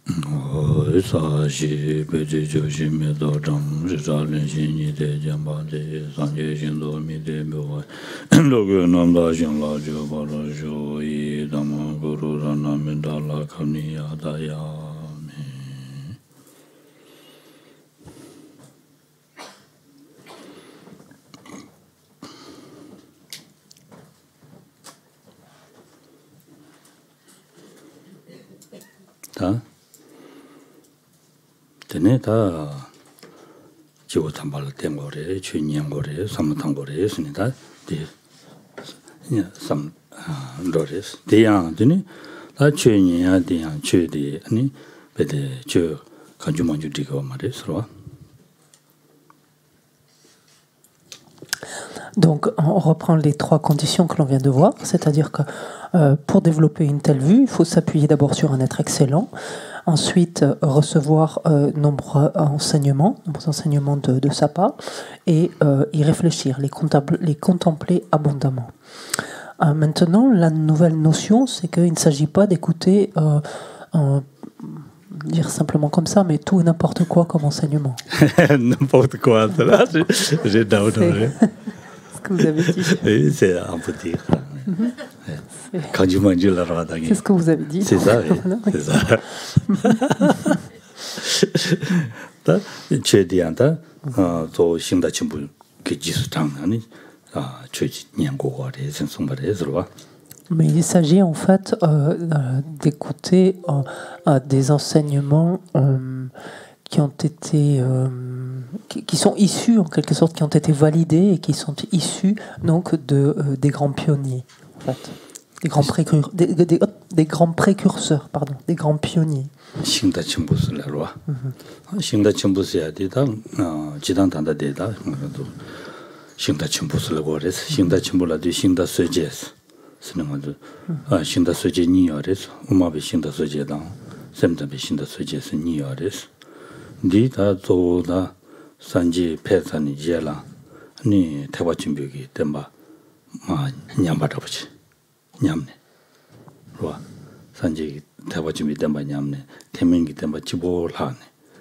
사시 베지조심에도 좀 지자는 대 jam바데 상계신도 미데묘 로그 남다신라죠 바로죠 이 담고로라나면달라 카니야다야 다 되네 다 지고 담발 된 거래 주인형 거래 삼탕 거래 했습니다. 네. 삼 로레스 대양 되네 다 주인이야 대양 주디 아니 베데 저 간주만주 디고 말했어. Donc, on reprend les trois conditions que l'on vient de voir, c'est-à-dire que pour développer une telle vue, il faut s'appuyer d'abord sur un être excellent, ensuite recevoir nombreux enseignements de sa part, et y réfléchir, les contempler abondamment. Maintenant, la nouvelle notion, c'est qu'il ne s'agit pas d'écouter, dire simplement comme ça, mais tout et n'importe quoi comme enseignement. N'importe quoi, j'ai doute. Que vous avez dit. C'est un peu dire. C'est ce que vous avez dit. C'est ça, oui. C'est ça. 최대한다 또 신다 친구 그 지수장하니 최진년고거래 생성발에서 Mais il s'agit en fait d'écouter des enseignements qui ont été qui sont issus en quelque sorte, qui ont été validés et qui sont issus donc des grands pionniers en fait, des grands précurseurs, pardon, des grands pionniers. 신다 친구들로 신다 친구들이야 되다 지단단다 되다 그래도 신다 친구들로 그래서 신다 친구라도 신다 세제스 쓰는 것도 신다 세제 니어레스 엄마비 신다 세제다 샘담비 신다 세제스 니어레스 니다 도다 산지 패산이 제라 니 대화준비기 땜바 냠바다보지 냠네 로아 산지 대화준비 땜바 냠네 태명기 땜바 지볼하네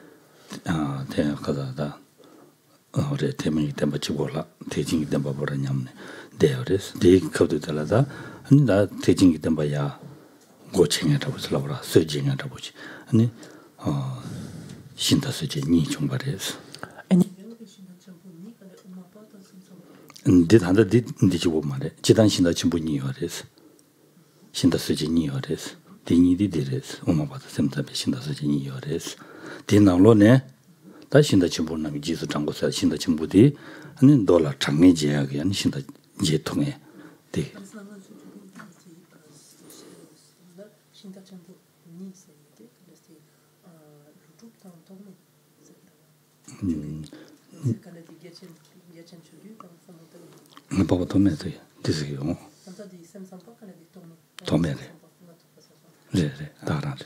대가다다 어레 태명기 땜바 지볼라 대진기 땜바 보라 냠네 대어레스 대컵도 달라다 아니 나 대진기 땜바야 고칭해라고 슬라보라 서징해라고지 아니 신다 세제 니 정발에서 디단다 디지고 말해 지단 신다 친구니 어레스 신다 세제 니 어레스 디니디 디레스 엄마바다 샘답에 신다 세제 니 어레스 디나로네 다 신다 친구는 지수 장고사 신다 친구디 아니 돌아 장내제하게 아니 신다 제 통해 네 Pas tomber, c'est ce que on. Tomber. J'ai, t'as.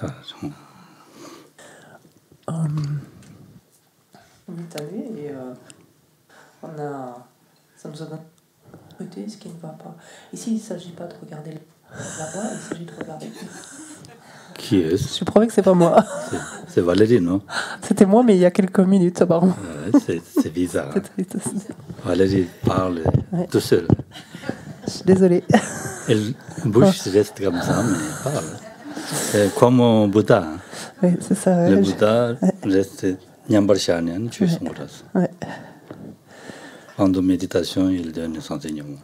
T'as vu, et on a. Ça nous a donné ce qui ne va pas. Ici, il ne s'agit pas de regarder là-bas, il s'agit de regarder. Qui est-ce? Je promets que c'est pas moi. C'est Valérie, non? C'était moi, mais il y a quelques minutes, apparemment. C'est bizarre. Valérie parle tout seul. Je suis désolée. Elle bouge reste comme ça, mais parle. Comme un Bouddha. Oui, c'est ça. Le Bouddha reste nyambarshanian, tu es son grâce. En méditation, il donne des enseignements.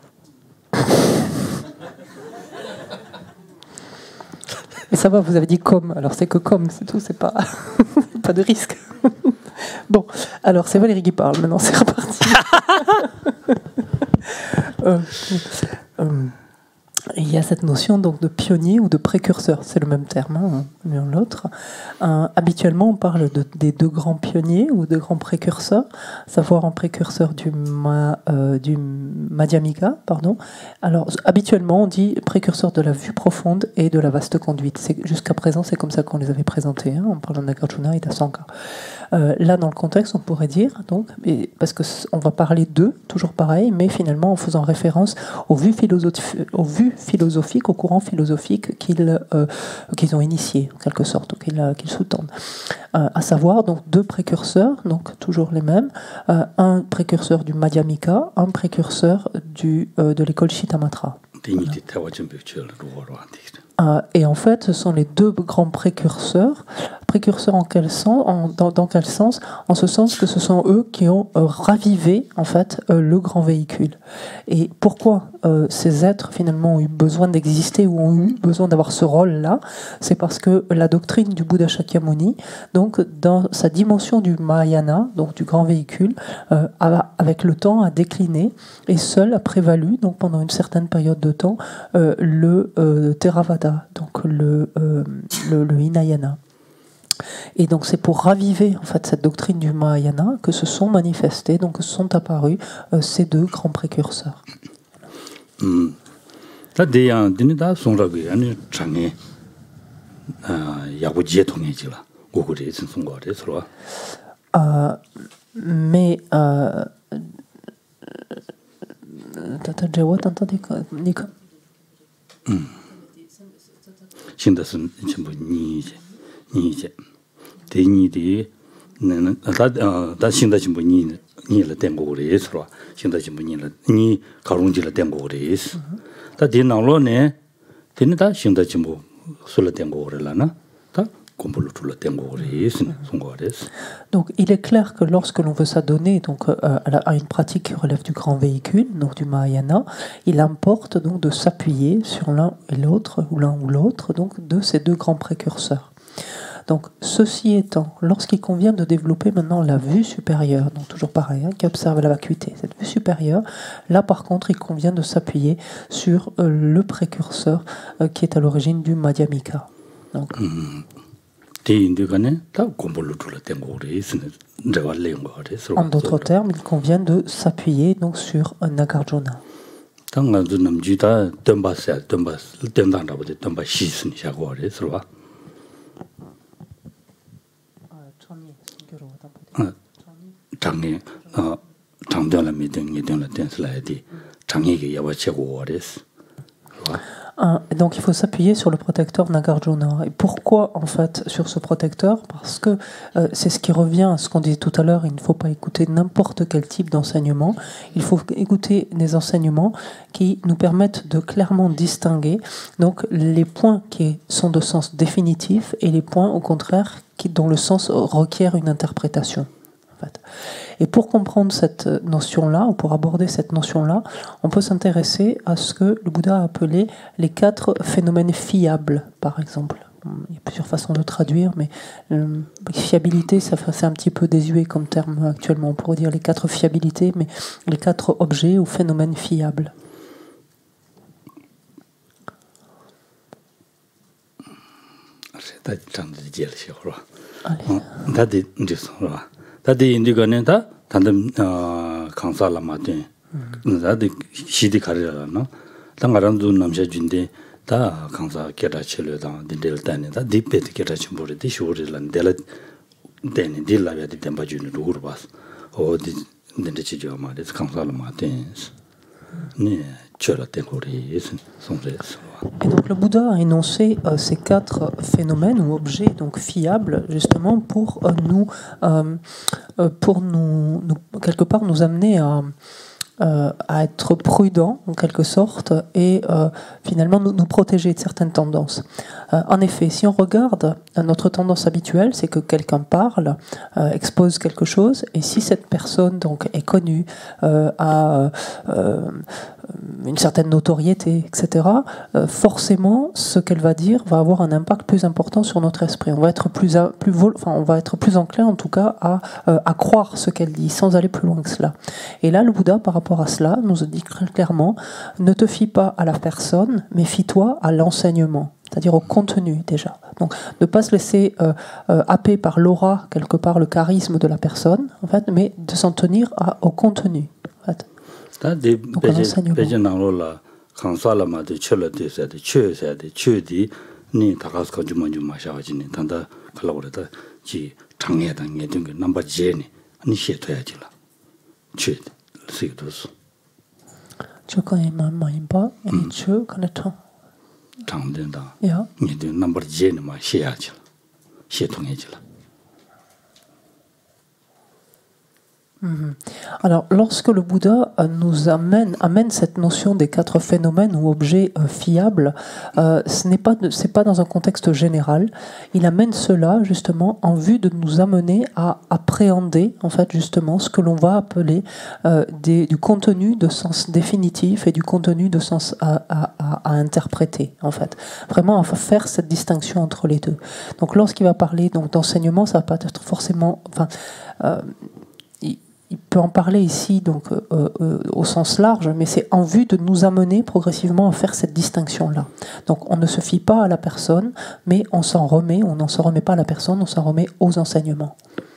Mais ça va, vous avez dit comme. Alors c'est que comme, c'est tout, c'est pas, pas de risque. Bon, alors c'est Valérie qui parle, maintenant c'est reparti. Il y a cette notion donc de pionnier ou de précurseur, c'est le même terme, l'un ou l'autre. Habituellement, on parle des deux grands pionniers ou de grands précurseurs, savoir en précurseur du Madhyamika, pardon. Alors, habituellement, on dit précurseur de la vue profonde et de la vaste conduite. Jusqu'à présent, c'est comme ça qu'on les avait présentés, en parlant de Nagarjuna et d'Asanga. Là, dans le contexte, on pourrait dire, donc, parce qu'on va parler d'eux, toujours pareil, mais finalement en faisant référence aux vues philosophiques, aux courants philosophiques qu'ils ont initiés, en quelque sorte, ou qu'ils sous-tendent. À savoir, donc, deux précurseurs, donc toujours les mêmes, un précurseur du Madhyamika, un précurseur de l'école Shittamatra. Et en fait, ce sont les deux grands précurseurs. Précurseurs en quel sens, dans quel sens? En ce sens que ce sont eux qui ont ravivé en fait le grand véhicule. Et pourquoi ces êtres finalement ont eu besoin d'exister ou ont eu besoin d'avoir ce rôle-là? C'est parce que la doctrine du Bouddha Shakyamuni, donc dans sa dimension du Mahayana, donc du grand véhicule, avec le temps a décliné et seul a prévalu, donc pendant une certaine période de temps, le Theravada, donc le Hinayana. Et donc c'est pour raviver en fait cette doctrine du Mahayana que se sont manifestés, donc que sont apparus ces deux grands précurseurs. Mais donc il est clair que lorsque l'on veut s'adonner donc à une pratique qui relève du grand véhicule, donc du Mahayana, il importe donc de s'appuyer sur l'un et l'autre, ou l'un ou l'autre, donc de ces deux grands précurseurs. Donc, ceci étant, lorsqu'il convient de développer maintenant la vue supérieure, donc toujours pareil, qui observe la vacuité, cette vue supérieure, là par contre, il convient de s'appuyer sur le précurseur qui est à l'origine du Madhyamika. Donc, en d'autres termes, il convient de s'appuyer donc sur Nagarjuna. Donc il faut s'appuyer sur le protecteur Nagarjuna. Et pourquoi en fait sur ce protecteur? Parce que c'est ce qui revient à ce qu'on disait tout à l'heure, il ne faut pas écouter n'importe quel type d'enseignement, il faut écouter des enseignements qui nous permettent de clairement distinguer donc, les points qui sont de sens définitif et les points au contraire dont le sens requiert une interprétation. En fait. Et pour comprendre cette notion-là, ou pour aborder cette notion-là, on peut s'intéresser à ce que le Bouddha a appelé les 4 phénomènes fiables, par exemple. Il y a plusieurs façons de traduire, mais fiabilité, c'est un petit peu désuet comme terme actuellement. On pourrait dire les 4 fiabilités, mais les 4 objets ou phénomènes fiables. 다디 인디가네다 단담 강사라 마데 나데 시디 가르라나 당가람도 남자 준데 다 강사 게라치려다 딘델다네다 디페트 게라치 모르데 쇼르란 델 데네 딜라베디 템바주는 루르바스 오디 딘데치죠 마데 강사라 마데 네 Et donc le Bouddha a énoncé ces 4 phénomènes ou objets donc fiables justement pour nous quelque part nous amener à être prudents en quelque sorte et finalement nous protéger de certaines tendances. En effet, si on regarde notre tendance habituelle, c'est que quelqu'un parle, expose quelque chose, et si cette personne donc est connue, a une certaine notoriété, etc., forcément, ce qu'elle va dire va avoir un impact plus important sur notre esprit. On va être plus enclin, en tout cas, à croire ce qu'elle dit, sans aller plus loin que cela. Et là, le Bouddha, par rapport à cela, nous dit clairement, ne te fie pas à la personne, mais fie-toi à l'enseignement, c'est-à-dire au contenu déjà. Donc, ne pas se laisser happer par l'aura, quelque part, le charisme de la personne, en fait, mais de s'en tenir au contenu, en fait. Donc, à l'enseignement. 니 다가스가 주만주마 샤와지니 단다 칼라오르다 지 장애당 예등그 넘버 제니 니 시에토야지라 취 시도스 就可以慢慢把你去看得通。 장된다 야. 니들 넘버 제니 마 시야지라 시통해지라. Alors, lorsque le Bouddha nous amène cette notion des 4 phénomènes ou objets fiables, c'est pas dans un contexte général. Il amène cela justement en vue de nous amener à appréhender en fait justement ce que l'on va appeler du contenu de sens définitif et du contenu de sens à interpréter en fait. Vraiment à faire cette distinction entre les deux. Donc, lorsqu'il va parler donc d'enseignement, ça va pas être forcément, il peut en parler ici donc au sens large, mais c'est en vue de nous amener progressivement à faire cette distinction-là. Donc on ne se fie pas à la personne, mais on s'en remet, on n'en se remet pas à la personne, on s'en remet aux enseignements.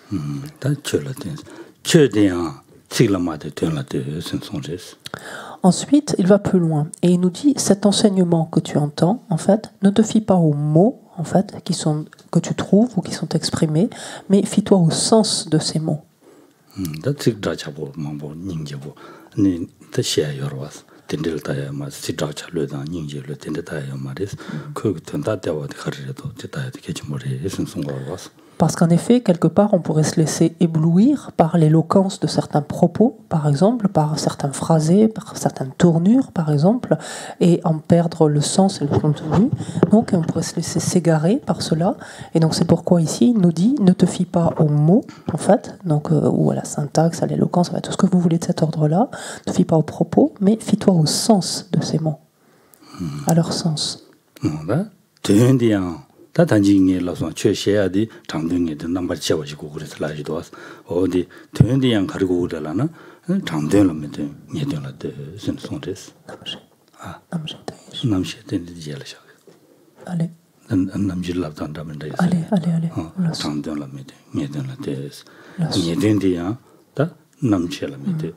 Ensuite, il va plus loin et il nous dit cet enseignement que tu entends, en fait, ne te fie pas aux mots, en fait, que tu trouves ou qui sont exprimés, mais fie-toi au sens de ces mots. Parce qu'en effet, quelque part, on pourrait se laisser éblouir par l'éloquence de certains propos, par exemple, par certains phrasés, par certaines tournures, par exemple, et en perdre le sens et le contenu. Donc, on pourrait se laisser s'égarer par cela. Et donc, c'est pourquoi ici, il nous dit, ne te fie pas aux mots, en fait, donc, ou à la syntaxe, à l'éloquence, à tout ce que vous voulez de cet ordre-là. Ne te fie pas aux propos, mais fie-toi au sens de ces mots, à leur sens. 다 단지에 라서 최셔야디 장등에 넘버 채워지고 그래서 라지도 어디 되는데양 가지고 그러라나 장등을면데 예전라데 선송데스 남시 된데 지야라샤 allez 남질랍단다면데 allez 장등을면데 예전라데 예전데야 다 남체라면데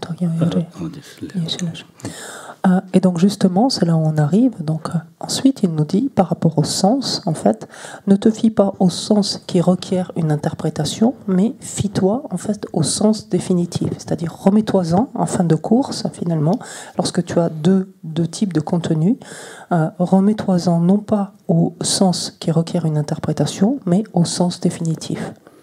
et donc justement, c'est là où on arrive. Donc ensuite, il nous dit, par rapport au sens, en fait, ne te fie pas au sens qui requiert une interprétation, mais fie-toi en fait au sens définitif. C'est-à-dire, remets-toi-en en fin de course, finalement, lorsque tu as deux types de contenu, remets-toi-en non pas au sens qui requiert une interprétation, mais au sens définitif.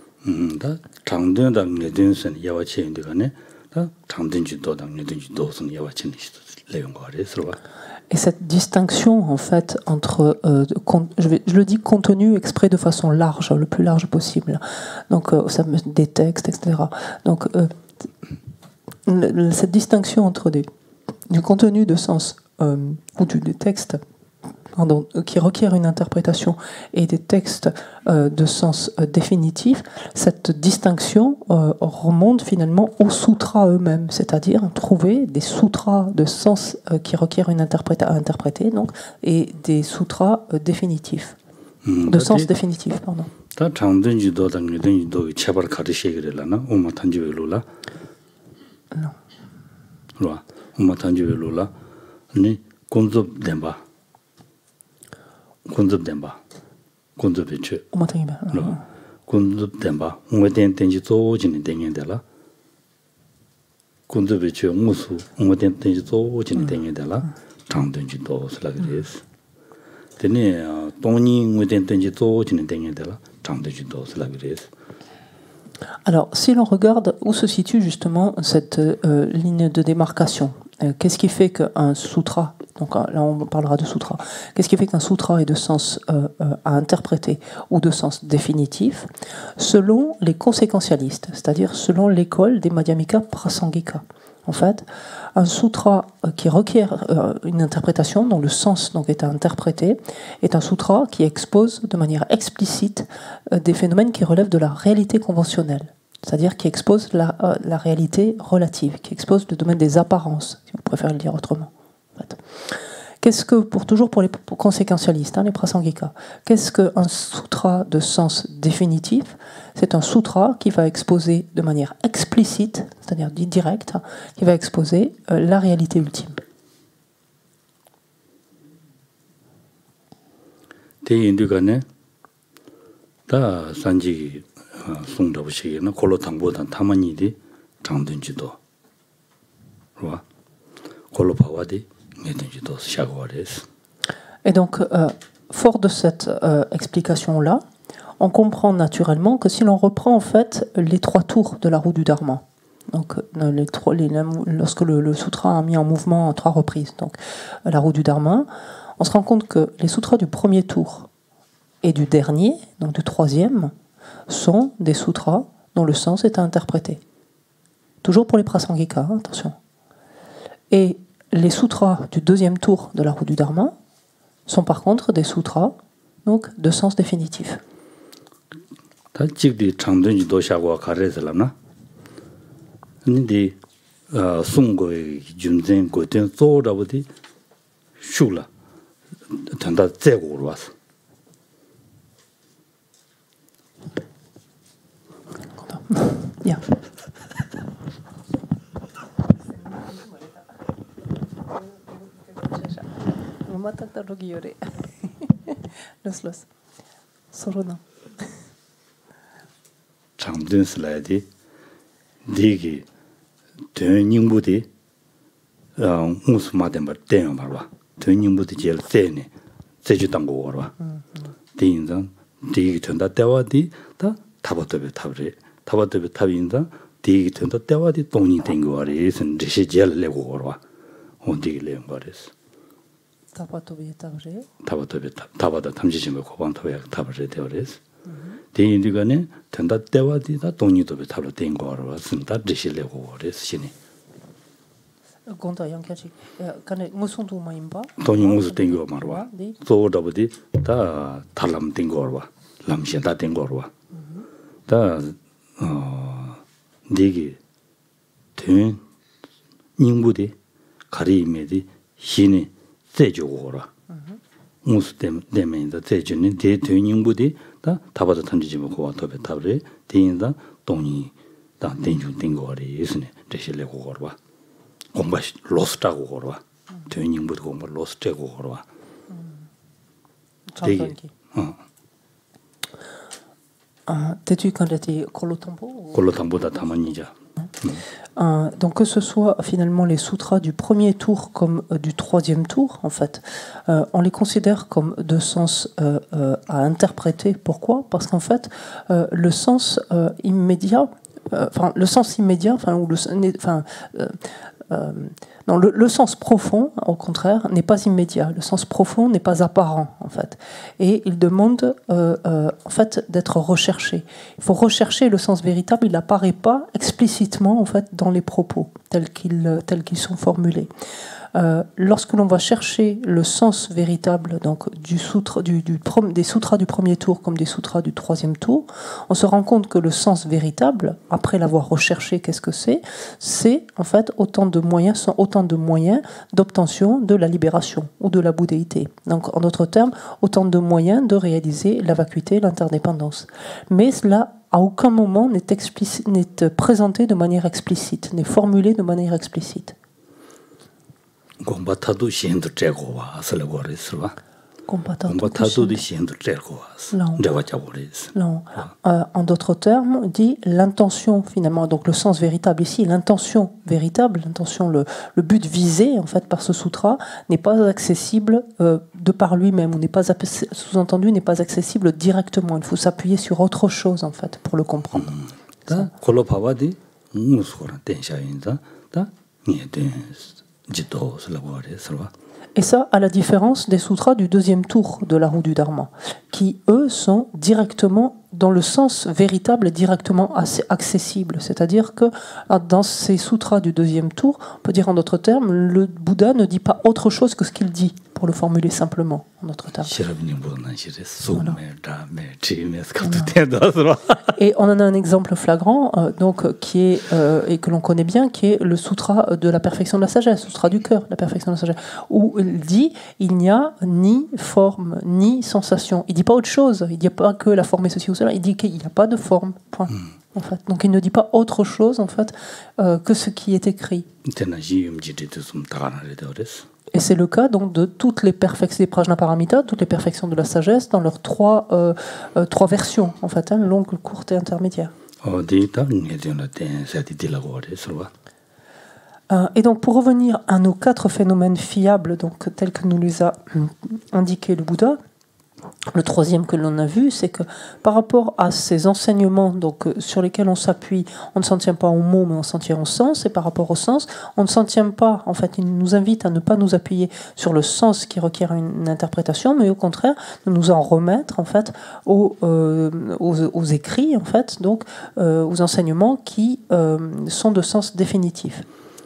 Et cette distinction, en fait, entre, je le dis contenu exprès de façon large, le plus large possible. Donc, des textes, etc. Donc, cette distinction entre du contenu de sens ou des textes qui requiert une interprétation et des textes de sens définitif, cette distinction remonte finalement aux sutras eux-mêmes, c'est-à-dire trouver des sutras de sens qui requièrent une à interpréter, donc, et des sutras définitifs, de sens définitif, pardon. Non. 군접된바 군접이체 군접된바 응외된 된지 조진이 되게되라 군접이체 무수 응외된 된지 조진이 되게되라 장된지 도스라 그래서 되네 돈이 응외된 된지 조진이 되게되라 장된지 도스라 그래서. Alors, si l'on regarde où se situe justement cette ligne de démarcation, qu'est-ce qui fait qu'un sutra, donc là on parlera de sutra, qu'est-ce qui fait qu'un sutra est de sens à interpréter ou de sens définitif, selon les conséquentialistes, c'est-à-dire selon l'école des Madhyamika Prasangika. En fait, un sutra qui requiert une interprétation, dont le sens donc, est à interpréter, est un sutra qui expose de manière explicite des phénomènes qui relèvent de la réalité conventionnelle, c'est-à-dire qui expose la réalité relative, qui expose le domaine des apparences, si vous préférez le dire autrement. En fait. Qu'est-ce que, toujours pour les conséquentialistes, les prasangika, qu'est-ce qu'un sutra de sens définitif? C'est un sutra qui va exposer de manière explicite, c'est-à-dire directe, qui va exposer la réalité ultime. 대인들간에 다 산지 송잡으시기는 콜로 당보다 타만이디 장든지도 와 콜로 파와디 메든지도 샤고레스. Et donc, fort de cette explication-là, on comprend naturellement que si l'on reprend en fait les 3 tours de la roue du Dharma, donc lorsque le sutra a mis en mouvement en 3 reprises, donc la roue du Dharma, on se rend compte que les sutras du premier tour et du dernier, donc du 3e, sont des sutras dont le sens est à interpréter. Toujours pour les prasangika, attention. Et les sutras du 2e tour de la roue du Dharma sont par contre des sutras donc de sens définitif. 다직디 장든지도 샤고 가레슬라나 근데 송고의 준전 고된 소라버디 슈라 된다 제고로 왔어. Yeah. 장든 슬라이드 디기 대닝부디 무스마데 뭐 대요 말와 대닝부디 제일 세네 제주 당고 거와 대인상 디기 된다 때와디 다 타버터베 타버인다 디기 된다 때와디 돈이 된 거와리 선지시 제일 내고 거와 어디 내는 거랬어. 타바다 탐지심을 고방토에 타버제 되어랬어. 대인들간에 된다 때와디다 돈이도 타로 된 거로 쓴다 드실려고 그랬어 신이. 건다 양까지 간에 무슨 도마임바 돈이 무슨 된 거 말와. 소다버디 다 탈람 된 거로 와. 람시다 된 거로 와. 다 네기 된 닝부디 가리메디 신이 제주고 거라. 무슨 때문에 제주는 대퇴닝부디 다 타바도 탐지지 먹고 와도 배타브레 대인다 돈이 다 된중 된 거리 있으네. 되실려고 걸어. 공부 로스트하고 걸어. 퇴닝부도 공부 로스트하고 걸어. 되게 t'es-tu quand tu 콜로탐보다 타만이자. Donc que ce soit finalement les sutras du premier tour comme du 3e tour, en fait, on les considère comme de sens à interpréter. Pourquoi? Parce qu'en fait, le sens immédiat, non, le sens profond, au contraire, n'est pas immédiat. Le sens profond n'est pas apparent, en fait. Et il demande, en fait, d'être recherché. Il faut rechercher le sens véritable. Il n'apparaît pas explicitement, en fait, dans les propos tels qu'ils sont formulés. Lorsque l'on va chercher le sens véritable donc des sutras du premier tour comme des sutras du 3e tour, on se rend compte que le sens véritable, après l'avoir recherché, qu'est-ce que c'est? C'est en fait autant de moyens d'obtention de la libération ou de la bouddhéité. Donc en d'autres termes, autant de moyens de réaliser la vacuité, l'interdépendance. Mais cela à aucun moment n'est présenté de manière explicite, n'est formulé de manière explicite. 공바타도 시엔도 째고 와서라고 그랬어. 공바타도 시엔도 째고 와서. 내가 잡으랬어. En d'autres termes, dit l'intention finalement, donc le sens véritable ici, l'intention véritable, le but visé en fait par ce sutra n'est pas accessible de par lui-même, ou n'est pas sous-entendu, n'est pas accessible directement. Il faut s'appuyer sur autre chose en fait pour le comprendre. 콜로파와디 무스코라 텐샤인다 다 니에데 Et ça, à la différence des sutras du 2e tour de la roue du Dharma, qui, eux, sont directement, dans le sens véritable, directement accessibles. C'est-à-dire que dans ces sutras du 2e tour, on peut dire en d'autres termes, le Bouddha ne dit pas autre chose que ce qu'il dit, pour le formuler simplement, en d'autres termes. Voilà. Et on en a un exemple flagrant, qui est, et que l'on connaît bien, qui est le sutra de la perfection de la sagesse, le sutra du cœur, la perfection de la sagesse, où il dit il n'y a ni forme, ni sensation. Il ne dit pas autre chose, il ne dit pas que la forme est ceci ou cela, il dit qu'il n'y a pas de forme, point. En fait. Donc il ne dit pas autre chose en fait, que ce qui est écrit. Et c'est le cas donc de toutes les perfections des Prajnaparamita, toutes les perfections de la sagesse dans leurs trois versions, en fait, longue, courte et intermédiaire. Et donc pour revenir à nos 4 phénomènes fiables, donc tels que nous les a indiqués le Bouddha, le troisième que l'on a vu, c'est que par rapport à ces enseignements donc, sur lesquels on s'appuie, on ne s'en tient pas au mot, mais on s'en tient au sens. Et par rapport au sens, on ne s'en tient pas. En fait, il nous invite à ne pas nous appuyer sur le sens qui requiert une interprétation, mais au contraire, de nous en remettre en fait aux écrits, en fait, donc aux enseignements qui sont de sens définitif.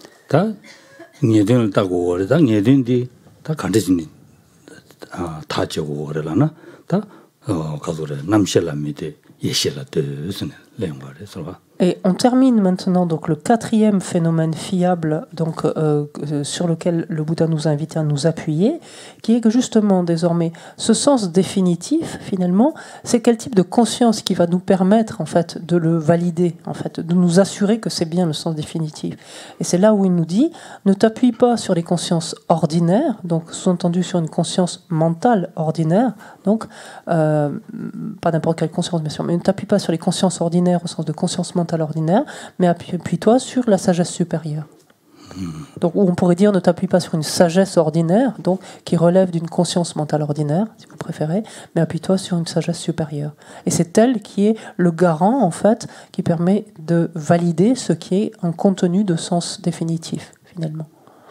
Et on termine maintenant donc le 4e phénomène fiable donc, sur lequel le Bouddha nous a invité à nous appuyer, qui est que justement désormais ce sens définitif finalement, c'est quel type de conscience qui va nous permettre en fait de le valider, en fait, de nous assurer que c'est bien le sens définitif. Et c'est là où il nous dit, ne t'appuie pas sur les consciences ordinaires, donc sous-entendu sur une conscience mentale ordinaire, donc pas n'importe quelle conscience bien sûr, mais ne t'appuie pas sur les consciences ordinaires au sens de conscience mentale ordinaire, mais appuie-toi sur la sagesse supérieure. Donc, on pourrait dire ne t'appuie pas sur une sagesse ordinaire, donc qui relève d'une conscience mentale ordinaire, si vous préférez, mais appuie-toi sur une sagesse supérieure. Et c'est elle qui est le garant, en fait, qui permet de valider ce qui est un contenu de sens définitif, finalement.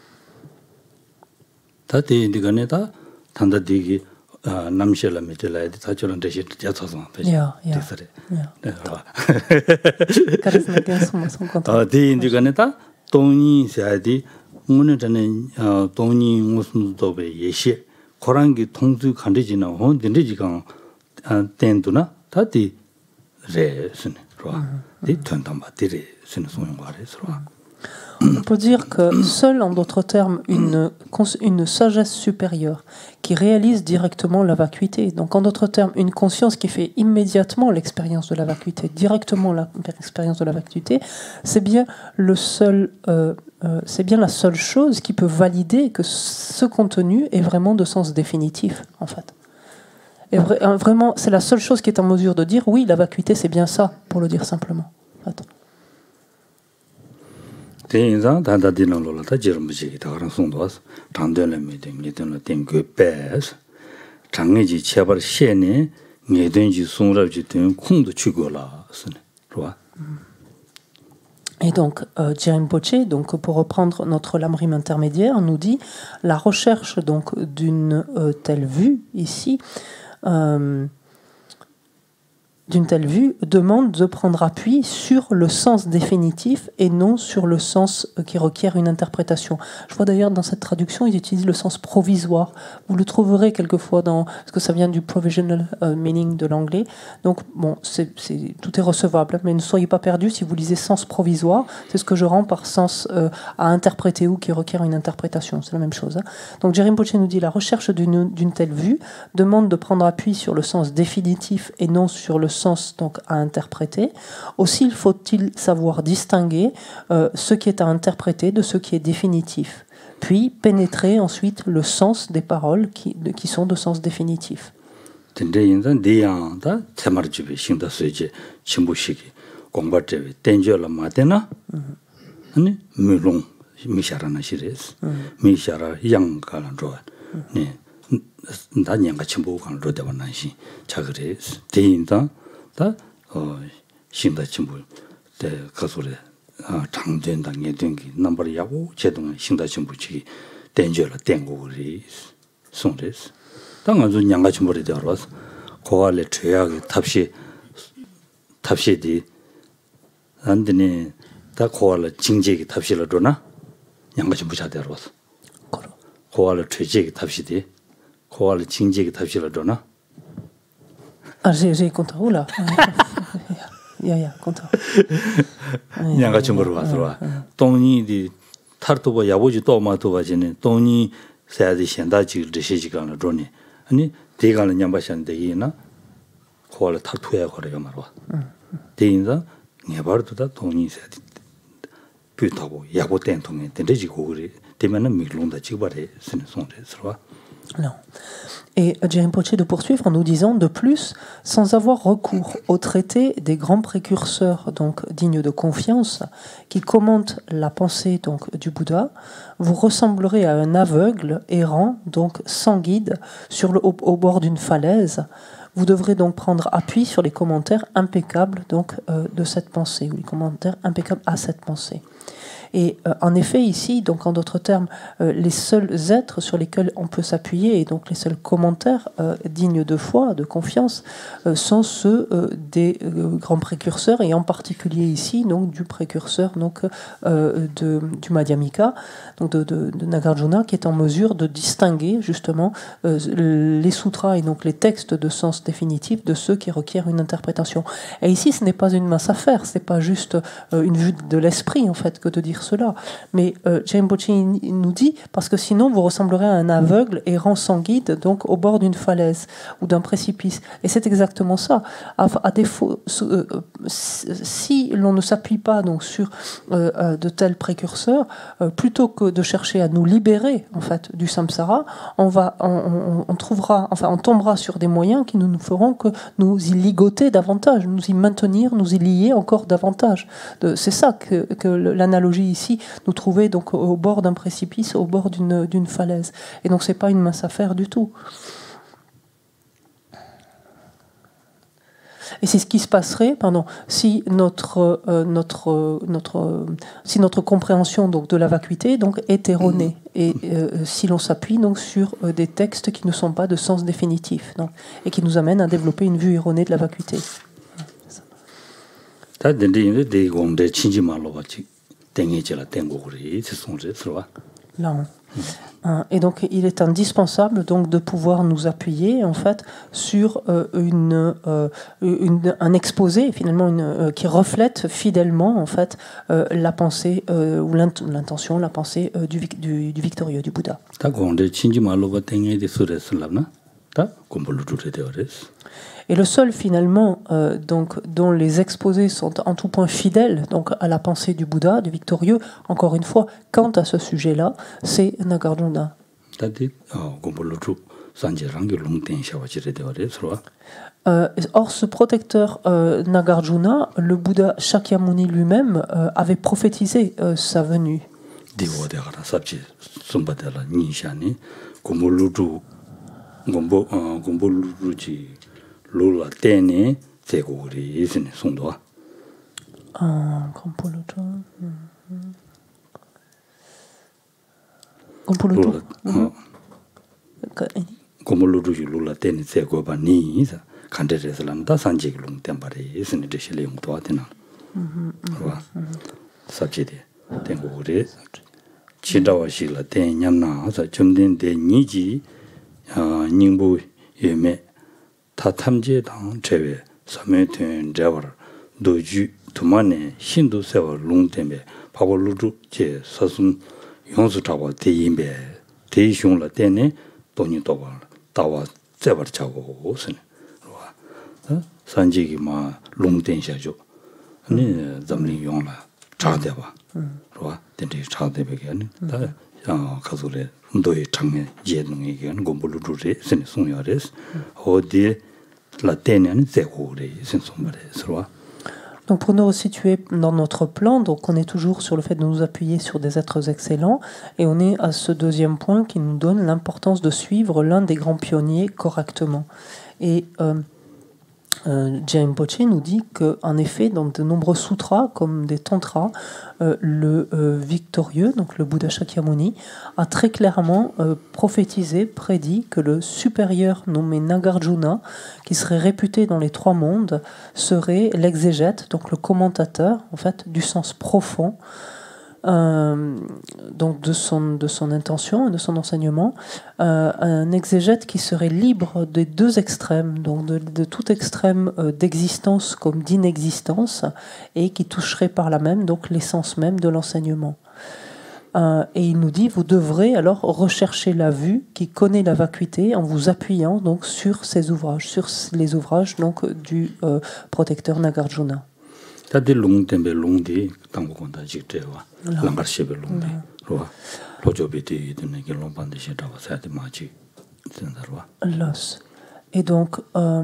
남실라 메텔라이드 타초는 대시 자차서 야. 카리스마 댄스만 손건타. 디인디가네다 돈이 세야디 오늘은 돈이 무슨 도베 예시 고랑기 통수 간대지나 혼든지가 땡도나 다디 레스네 로아 디 턴담바 디레 스는 소용 말해서 On peut dire que seule, en d'autres termes, une sagesse supérieure qui réalise directement la vacuité. Donc, en d'autres termes, une conscience qui fait immédiatement l'expérience de la vacuité, directement l'expérience de la vacuité, c'est bien la seule chose qui peut valider que ce contenu est vraiment de sens définitif, en fait. Et vraiment, c'est la seule chose qui est en mesure de dire oui, la vacuité, c'est bien ça, pour le dire simplement. En fait. 대인상 단다디는 로라다 지름부지 다가랑 송도와서 단되는 미팅 이때는 땡그 배스 장내지 제발 시에네 내든지 송랍지 된 콩도 주고라 쓰네 좋아. Et donc, Rinpoché, donc pour reprendre notre lamrim intermédiaire, nous dit la recherche donc d'une telle vue ici. D'une telle vue, demande de prendre appui sur le sens définitif et non sur le sens qui requiert une interprétation. Je vois d'ailleurs dans cette traduction, ils utilisent le sens provisoire. Vous le trouverez quelquefois parce que ça vient du provisional meaning de l'anglais. Donc, bon, tout est recevable, mais ne soyez pas perdus si vous lisez sens provisoire. C'est ce que je rends par sens à interpréter ou qui requiert une interprétation. C'est la même chose. Hein. Donc, Rinpoché nous dit la recherche d'une telle vue demande de prendre appui sur le sens définitif et non sur le sens donc à interpréter. Aussi faut-il savoir distinguer ce qui est à interpréter de ce qui est définitif, puis pénétrer ensuite le sens des paroles qui sont de sens définitif. 다 신다 친구 때 가서래 장된당에 된기 넘버를 야고 제동 신다 친구지 댄저라 땡고리 송레스 당아주 양가 친구를 되어서 고알레 최악의 탑시디 안드네 다 고알레 징제기 탑시를 도나 양가 친구 자대로서 고알레 최제기 탑시디 고알레 징제기 탑시를 도나 Ah, j'ai compté. Oula. compté. 양가 친구로 와서 돈이 타르토바 야보지 또마토바지네 돈이 세야디 현다지 드시지가는 돈이 아니 대가는 양바šan데 이나 고알 타투야 거래가 말와 대인자 네바르도다 돈이 세야디 뷰타고 야보 땡통에 된지 고그리 때문에 미롱다 지바래 선송레스와. Non. Et Rinpoché de poursuivre en nous disant de plus, sans avoir recours au traité des grands précurseurs donc dignes de confiance qui commentent la pensée donc du Bouddha, vous ressemblerez à un aveugle errant donc sans guide au bord d'une falaise. Vous devrez donc prendre appui sur les commentaires impeccables donc de cette pensée ou les commentaires impeccables à cette pensée. Et en effet, ici, donc en d'autres termes, les seuls êtres sur lesquels on peut s'appuyer et donc les seuls commentaires dignes de foi, de confiance, sont ceux des grands précurseurs et en particulier ici donc du précurseur donc du Madhyamika, donc de Nagarjuna, qui est en mesure de distinguer justement les sutras et donc les textes de sens définitif de ceux qui requièrent une interprétation. Et ici, ce n'est pas une mince affaire, c'est pas juste une vue de l'esprit en fait que de dire cela. Mais Rinpoché nous dit, parce que sinon vous ressemblerez à un aveugle errant sans guide, donc au bord d'une falaise ou d'un précipice. Et c'est exactement ça. À défaut, si l'on ne s'appuie pas donc sur de tels précurseurs, plutôt que de chercher à nous libérer en fait du samsara, on tombera sur des moyens qui ne nous feront que nous y ligoter davantage, nous y maintenir, nous y lier encore davantage. C'est ça que l'analogie ici, nous trouver donc au bord d'un précipice, au bord d'une falaise. Et donc c'est pas une mince affaire du tout. Et c'est ce qui se passerait, si notre compréhension donc de la vacuité donc est erronée et si l'on s'appuie donc sur des textes qui ne sont pas de sens définitif donc, et qui nous amènent à développer une vue erronée de la vacuité. Et donc il est indispensable donc de pouvoir nous appuyer en fait sur un exposé finalement qui reflète fidèlement en fait la pensée ou l'intention, la pensée du victorieux, du Bouddha. Et le seul finalement donc dont les exposés sont en tout point fidèles donc à la pensée du Bouddha, du victorieux, encore une fois, quant à ce sujet-là, c'est Nagarjuna. Or, ce protecteur Nagarjuna, le Bouddha Shakyamuni lui-même avait prophétisé sa venue. Lola tene seguri isine sondwa. Gompoluto. Gompoluto lola tene segoba ni isa kandereslam da sanjig lung tempare isine deshile yung to atina. Sabjide tengore chidawa shila ten nyamna sa chumden de niji ningbu yeme 타탐제 당 제외 사메튼 제버 도주 두만에 신도 세워 롱템에 바볼루주 제 서순 용수 잡아 대임배 대숑라 때네 돈이 도와 다와 제버 잡고 오스네 산지기 마 롱텐샤죠 아니 잠리 용라 차대봐 로와 된대 차대베게 아니 다 가서래 운도의 장면 예능에게 공부를 세네 송여레스 어디 라테는 제고레 sensombare. Donc pour nous resituer dans notre plan, donc on est toujours sur le fait de nous appuyer sur des êtres excellents et on est à ce deuxième point qui nous donne l'importance de suivre l'un des grands pionniers correctement. Et Rinpoché nous dit qu'en effet, dans de nombreux sutras, comme des tantras, le victorieux, donc le Bouddha Shakyamuni, a très clairement prophétisé, prédit que le supérieur nommé Nagarjuna, qui serait réputé dans les trois mondes, serait l'exégète, donc le commentateur, en fait, du sens profond, donc de son intention et de son enseignement, un exégète qui serait libre des deux extrêmes, donc de tout extrême d'existence comme d'inexistence, et qui toucherait par là même donc l'essence même de l'enseignement. Et il nous dit, vous devrez alors rechercher la vue qui connaît la vacuité en vous appuyant donc sur ces ouvrages, sur les ouvrages donc du protecteur Nagarjuna. L'os. Et donc,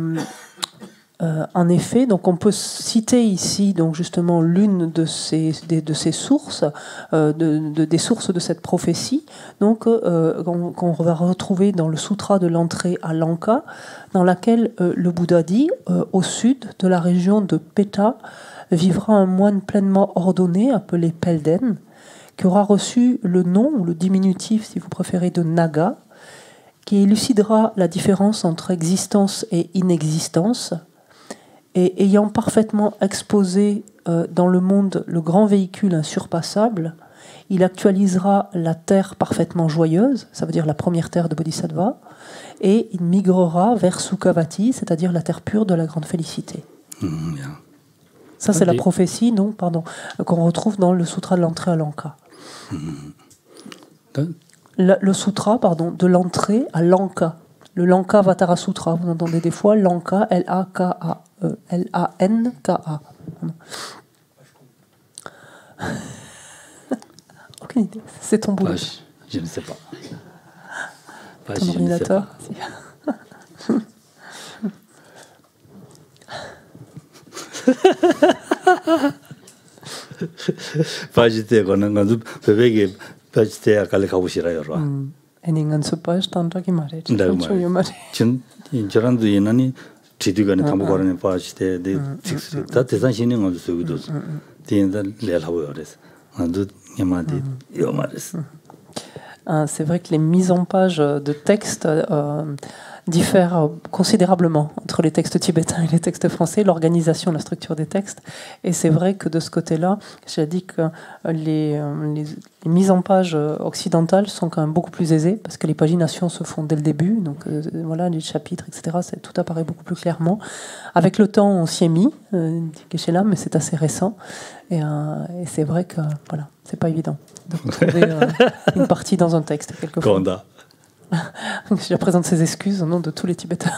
en effet, donc on peut citer ici donc justement l'une de ces sources, des sources de cette prophétie, donc qu'on va retrouver dans le sutra de l'entrée à Lanka, dans laquelle le Bouddha dit au sud de la région de Peta vivra un moine pleinement ordonné appelé Pelden, qui aura reçu le nom ou le diminutif, si vous préférez, de Naga, qui élucidera la différence entre existence et inexistence. Et ayant parfaitement exposé dans le monde le grand véhicule insurpassable, il actualisera la terre parfaitement joyeuse, ça veut dire la première terre de Bodhisattva, et il migrera vers Sukhavati, c'est-à-dire la terre pure de la grande félicité. Ça, c'est la prophétie, non, pardon, qu'on retrouve dans le sutra de l'entrée à Lanka. Le sutra, pardon, de l'entrée à Lanka. Le Lanka Vatara Sutra, vous entendez des fois Lanka, L-A-K-A, L-A-N-K-A. Aucune idée, c'est ton boulot. Je ne sais pas. Ton ordinateur. 바지때 거는 건도 베베게 바지때 아까를 가고 싫어요. 애닝은 수빠시 단다기 말해. 진 저런도 얘는 지디가는 담보거는 바지때 데 식스 다 대산신인 것도 쓰기도 된다 레라고 그래서 안도 냐마디 요 말했어. C'est vrai que les mises en page de textes diffèrent considérablement entre les textes tibétains et les textes français, l'organisation, la structure des textes. Et c'est vrai que de ce côté-là, j'ai dit que les mises en page occidentales sont quand même beaucoup plus aisées parce que les paginations se font dès le début. Donc voilà, les chapitres, etc., tout apparaît beaucoup plus clairement. Avec le temps, on s'y est mis, là, mais c'est assez récent. Et c'est vrai que voilà, c'est pas évident de retrouver une partie dans un texte quelquefois. Je présente ses excuses au nom de tous les Tibétains.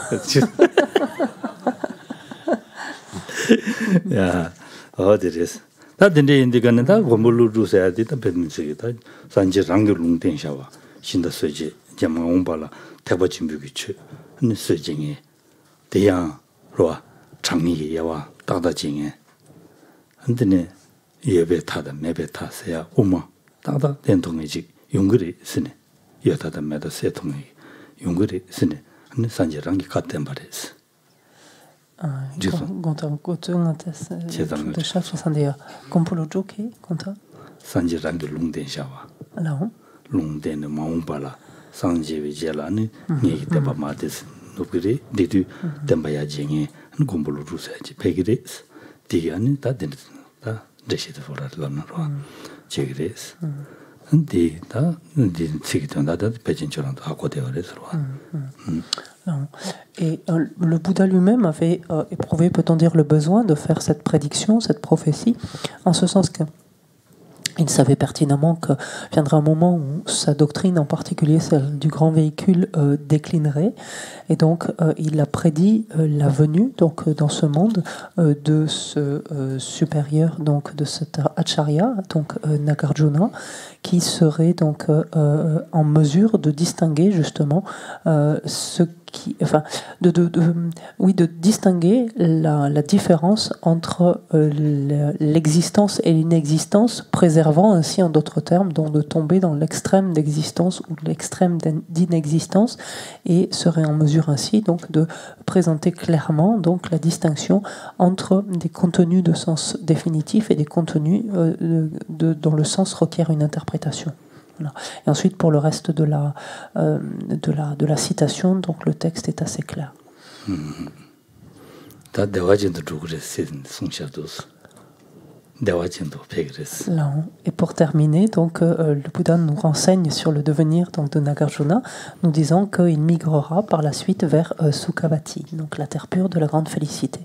Et le Bouddha lui-même avait éprouvé, peut-on dire, le besoin de faire cette prédiction, cette prophétie, en ce sens que il savait pertinemment que viendra un moment où sa doctrine, en particulier celle du grand véhicule, déclinerait. Et donc, il a prédit la venue, donc, dans ce monde, de ce supérieur, donc, de cet acharya, donc Nagarjuna, qui serait donc en mesure de distinguer justement ce qui, enfin, de distinguer la différence entre l'existence et l'inexistence, préservant ainsi, en d'autres termes, donc de tomber dans l'extrême d'existence ou l'extrême d'inexistence, et serait en mesure ainsi donc de présenter clairement donc la distinction entre des contenus de sens définitif et des contenus dont le sens requiert une interprétation. Voilà. Et ensuite, pour le reste de la citation, donc le texte est assez clair. Et pour terminer, donc, le Bouddha nous renseigne sur le devenir donc, de Nagarjuna, nous disant qu'il migrera par la suite vers Sukhavati, donc la terre pure de la grande félicité.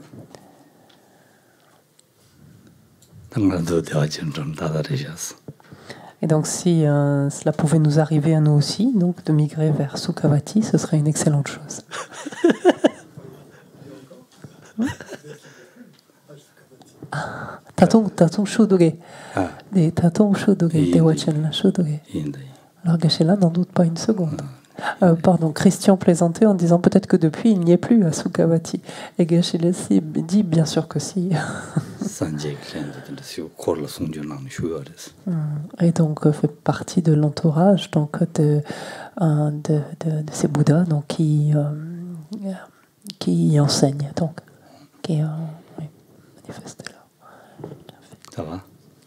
Et donc, si cela pouvait nous arriver à nous aussi, donc de migrer vers Sukhavati, ce serait une excellente chose. Tatung shodoge. Tatung shodoge, Dewachan shodoge. Alors Geshe-la n'en doute pas une seconde. Pardon, Christian plaisantait en disant peut-être que depuis il n'y est plus à Sukhavati. Et Geshe-la dit bien sûr que si. Et donc fait partie de l'entourage donc de ces Bouddhas donc qui enseignent donc qui oui, manifestent là. Ça va?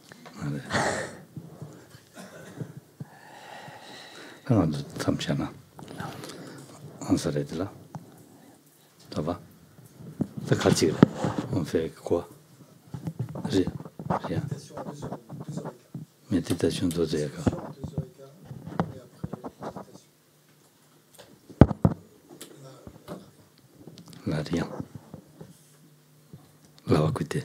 Alors, Tamchana. On s'arrête là. Ça va? On fait quoi? Rien. Méditation 2 heures. Là, rien. Là, va écouter.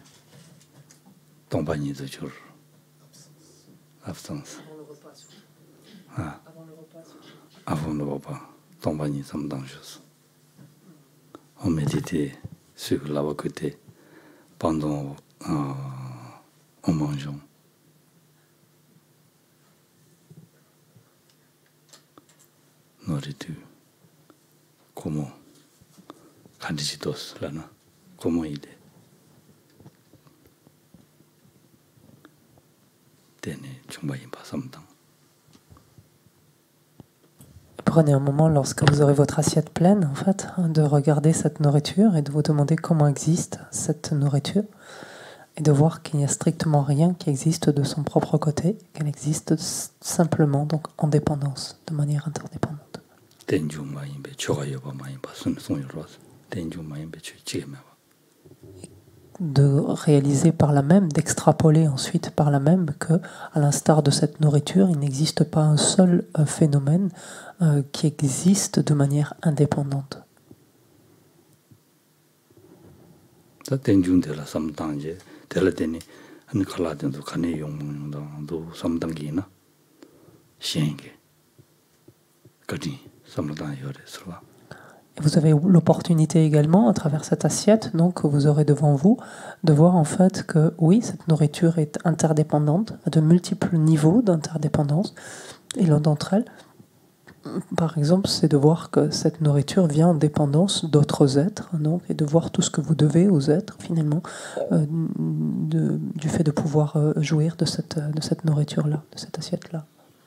Ton panier de jour. Absence. Ah. Avant le repas. Ton panier, ça me dangereuse. On méditait sur la vacuité pendant en mangeant. Nourriture. Comment? Candiditos, là, non? Comment il est? Prenez un moment lorsque vous aurez votre assiette pleine, en fait, de regarder cette nourriture et de vous demander comment existe cette nourriture et de voir qu'il n'y a strictement rien qui existe de son propre côté, qu'elle existe simplement, donc en dépendance, de manière interdépendante. De réaliser par la même, d'extrapoler ensuite par la même que, à l'instar de cette nourriture, il n'existe pas un seul phénomène qui existe de manière indépendante. Et vous avez l'opportunité également, à travers cette assiette donc, que vous aurez devant vous, de voir en fait que oui, cette nourriture est interdépendante, à de multiples niveaux d'interdépendance. Et l'un d'entre elles, par exemple, c'est de voir que cette nourriture vient en dépendance d'autres êtres, donc, et de voir tout ce que vous devez aux êtres, finalement, du fait de pouvoir jouir de cette nourriture-là, de cette assiette-là.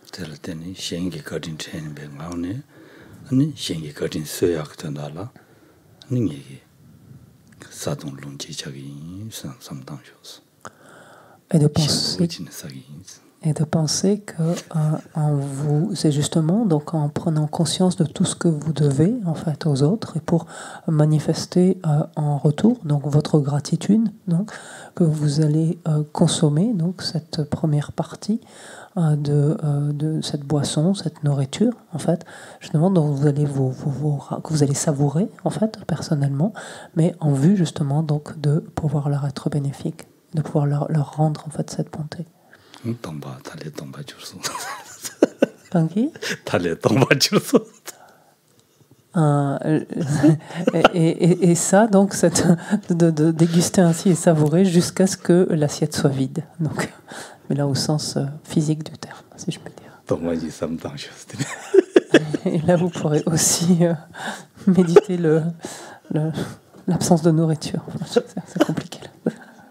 Et de penser que en vous, c'est justement donc en prenant conscience de tout ce que vous devez en fait aux autres et pour manifester en retour donc votre gratitude, donc que vous allez consommer donc cette première partie de cette boisson, cette nourriture en fait, justement dont vous allez que vous allez savourer en fait personnellement, mais en vue justement donc de pouvoir leur être bénéfique, de pouvoir leur rendre en fait cette bonté. Et ça, donc, de déguster ainsi et savourer jusqu'à ce que l'assiette soit vide. Donc, mais là, au sens physique du terme, si je peux dire. Et là, vous pourrez aussi méditer l'absence de nourriture. C'est compliqué. Là.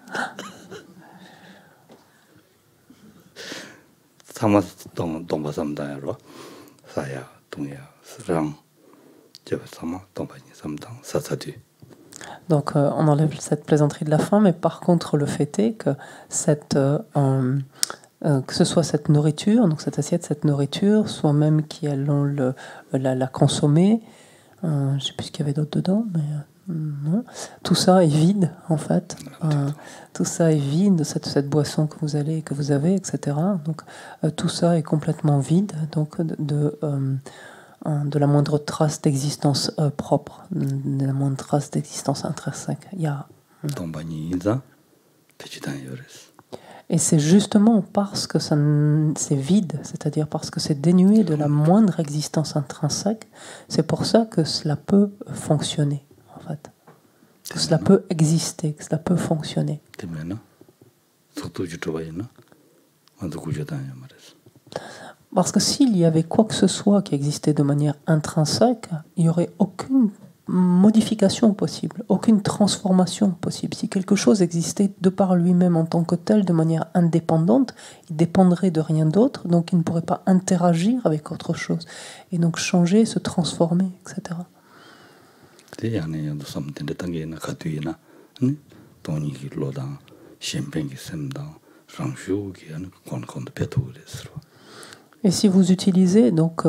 Donc on enlève cette plaisanterie de la fin, mais par contre le fait est que que ce soit cette nourriture, donc cette assiette, cette nourriture, soit même qui allons la consommer, je ne sais plus ce qu'il y avait d'autre dedans, mais non. Tout ça est vide en fait. Tout ça est vide, cette boisson que vous avez, etc. Donc tout ça est complètement vide, donc de la moindre trace d'existence propre, de la moindre trace d'existence intrinsèque. Et c'est justement parce que c'est vide, c'est-à-dire parce que c'est dénué de la moindre existence intrinsèque, c'est pour ça que cela peut fonctionner, en fait. Que cela peut exister, que cela peut fonctionner. Parce que s'il y avait quoi que ce soit qui existait de manière intrinsèque, il n'y aurait aucune modification possible, aucune transformation possible. Si quelque chose existait de par lui-même en tant que tel, de manière indépendante, il dépendrait de rien d'autre, donc il ne pourrait pas interagir avec autre chose, et donc changer, se transformer, etc. Et si vous utilisez, donc,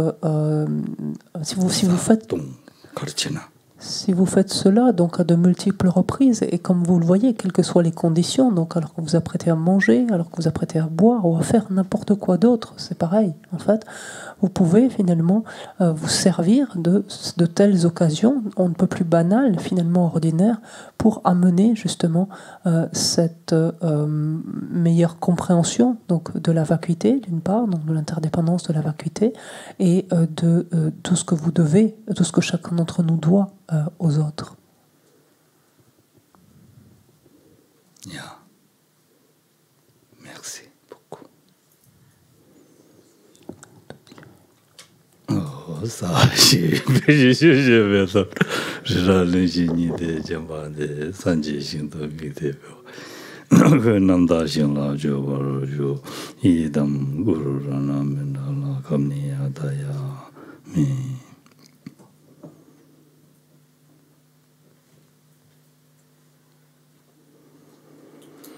si vous faites cela donc à de multiples reprises, et comme vous le voyez, quelles que soient les conditions, donc alors que vous apprêtez à manger, alors que vous apprêtez à boire ou à faire n'importe quoi d'autre, c'est pareil. En fait, vous pouvez finalement vous servir de telles occasions, on ne peut plus banales, finalement ordinaires, pour amener justement cette meilleure compréhension donc de la vacuité, d'une part, donc de l'interdépendance de la vacuité, et de tout ce que vous devez, tout ce que chacun d'entre nous doit aux autres. Yeah. Merci beaucoup. Oh, ça, je vais ça. Je vais génie de jamban de sanji shindo vidéo. Namda shinla jo waro jo idam guru rana mendala kamni adaya mi.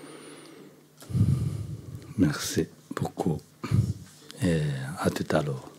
Merci beaucoup et à tout à l'heure.